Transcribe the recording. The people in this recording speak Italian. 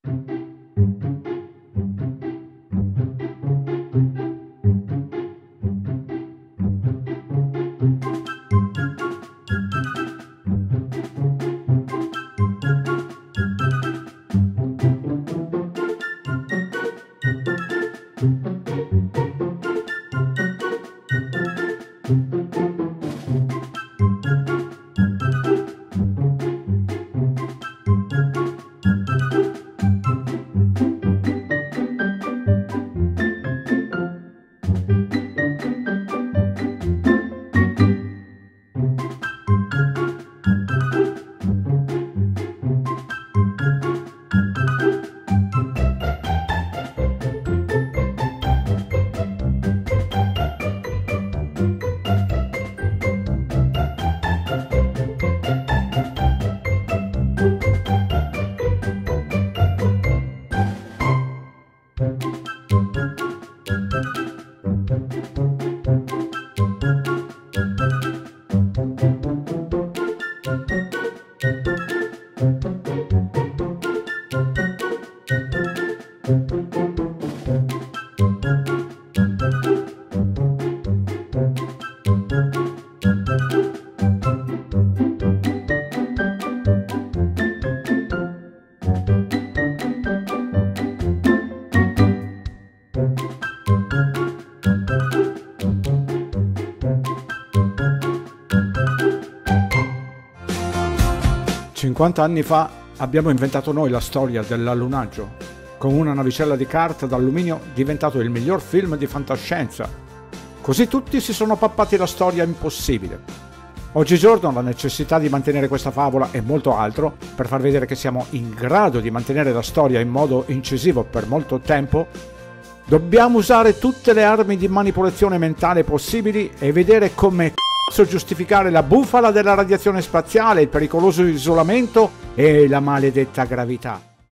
Anni fa abbiamo inventato noi la storia dell'allunaggio, con una navicella di carta d'alluminio diventato il miglior film di fantascienza. Così tutti si sono pappati la storia impossibile. Oggigiorno la necessità di mantenere questa favola e molto altro, per far vedere che siamo in grado di mantenere la storia in modo incisivo per molto tempo, dobbiamo usare tutte le armi di manipolazione mentale possibili e vedere come giustificare la bufala della radiazione spaziale, il pericoloso isolamento e la maledetta gravità.